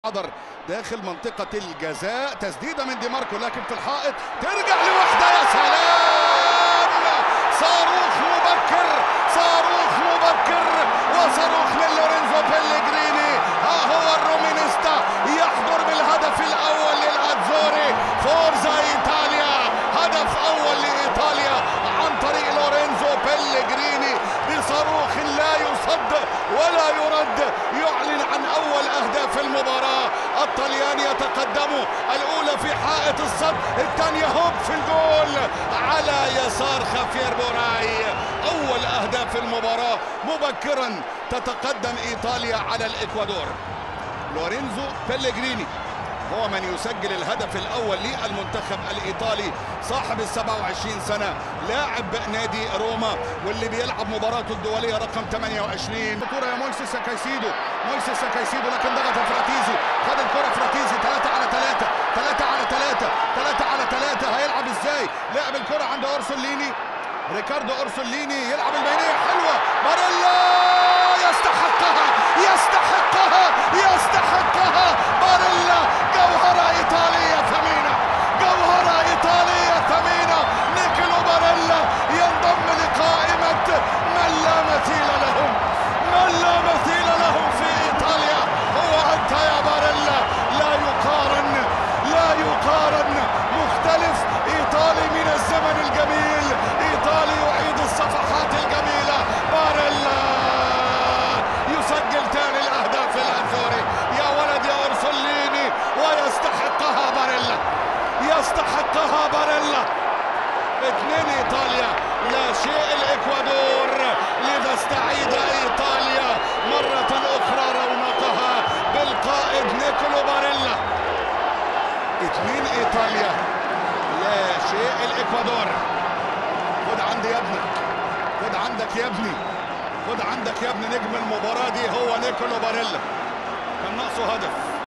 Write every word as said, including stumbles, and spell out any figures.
حضر داخل منطقة الجزاء، تسديدة من دي ماركو لكن في الحائط ترجع لوحدة. يا سلام، صاروخ مبكر صاروخ مبكر وصاروخ للورينزو بيليجريني. ها هو الرومينيستا يحضر بالهدف الأول للأتزوري. فورزا إيطاليا، هدف أول لإيطاليا عن طريق لورينزو بيليجريني بصاروخ لا يصد ولا يرد، يعلن عن أول أهداف المباراة. الطليان يتقدموا، الأولى في حائط الصد، الثانية هوب في الجول على يسار خافير بوراي. أول أهداف المباراة مبكرا تتقدم إيطاليا على الإكوادور. لورينزو بيليجريني هو من يسجل الهدف الأول للمنتخب الإيطالي، صاحب السبعة وعشرين سنة، لاعب نادي روما واللي بيلعب مباراته الدولية رقم ثمانية وعشرين. الكرة يا مويسيس كايسيدو، مويسيس كايسيدو لكن ضغط فراتيزي، خد الكرة فراتيزي، ثلاثة على ثلاثة، ثلاثة على ثلاثة، ثلاثة على ثلاثة. هيلعب ازاي؟ لعب الكرة عند أورسوليني، ريكاردو أورسوليني يلعب البينية حلوة، باريلا يستحقها يستحقها يستحقها باريلا. جوهرة إيطالية ثمينة، جوهرة إيطالية ثمينة. نيكولو باريلا ينضم لقائمة من لا مثيل لهم، من لا مثيل لهم في إيطاليا. هو أنت يا باريلا، لا يقارن لا يقارن، مختلف. إيطالي من الزمن الجميل، إيطالي يعيد الصفحات الجميلة. باريلا يسجل ثاني الأهداف الأنثوري. يا ولد يا أورسوليني، ويستحقها باريلا، يستحقها باريلا. اثنين إيطاليا لا شيء الإكوادور، لذا استعيد إيطاليا مرة أخرى رونقها بالقائد نيكولو باريلا. اثنين إيطاليا لا شيء الإكوادور. خد عندي يا ابنك، خد عندك يا ابني، خد عندك يا ابني. نجم المباراة دي هو نيكولو باريلا، كان ناقصه هدف.